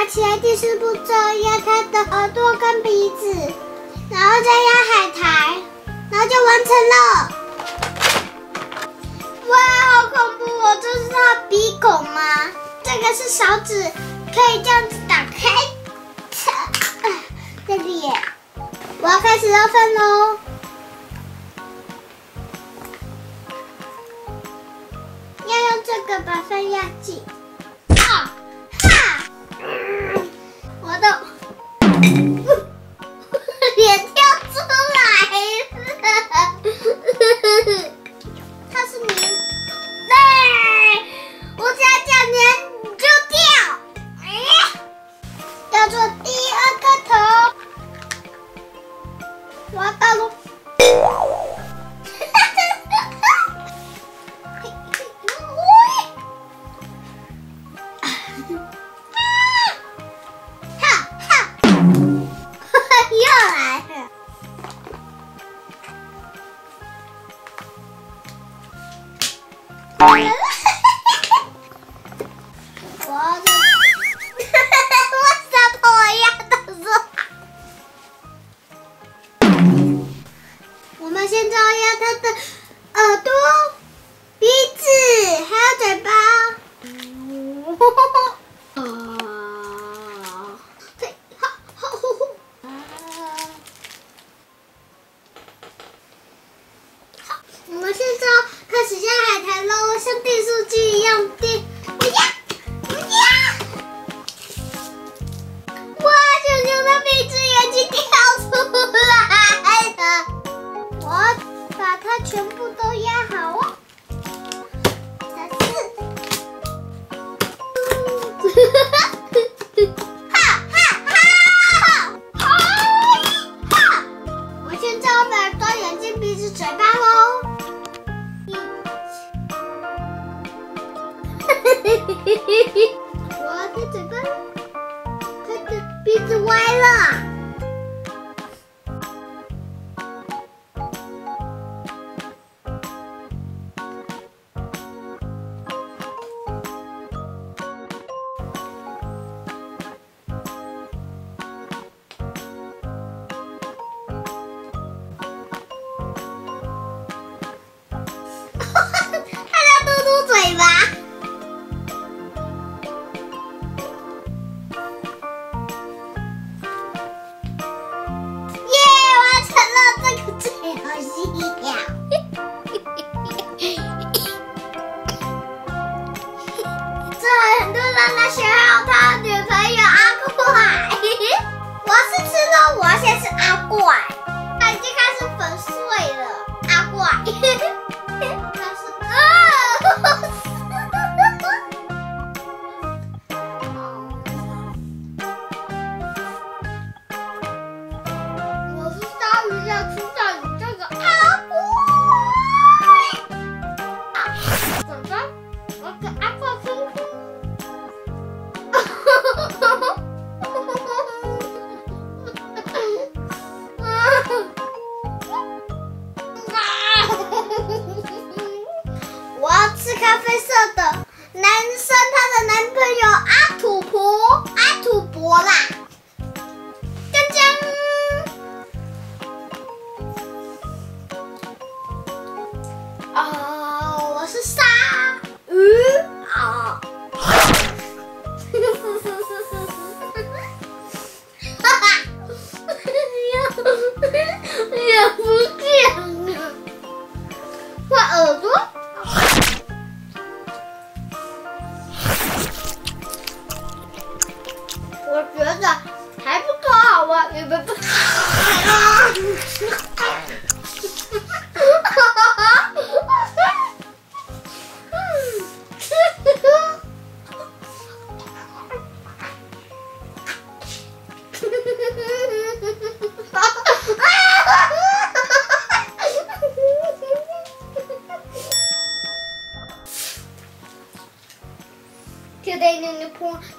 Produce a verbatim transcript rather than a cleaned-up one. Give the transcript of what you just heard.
起来第四步骤，压它的耳朵跟鼻子，然后再压海苔，然后就完成了。哇，好恐怖哦！这是它的鼻孔吗？这个是勺子，可以这样子打开。这里耶，我要开始热饭喽。要用这个把饭压紧。啊哈！嗯、我的、嗯、脸跳出来了。它是粘，对，我只要讲粘就掉。哎，要做第二个头，挖到喽。我的，为什么我压的是？我们现在要压它的耳朵、鼻子，还有嘴巴。我们现在开始压海苔喽，像订书机一样订。我压，我压！哇，熊熊的鼻子眼睛跳出来了。我把它全部都压好哦。三四，哈哈哈！哈哈！我现在要把耳朵、眼睛、鼻子、嘴巴喽。我的嘴巴，他的鼻子歪了。他在嘟嘟嘴巴。很多人来学好他女朋友阿怪，我是吃肉，我现在是阿怪，他已经开始粉碎了，阿怪，他是啊，我是鲨鱼要吃掉你这个阿怪，怎么？我给阿怪亲亲。我要吃咖啡色的男生，他的男朋友阿土婆，阿土伯啦，江江。哦，我是鲨鱼啊。也不见了，换耳朵。我觉得还不够好玩，你们不。就得你你碰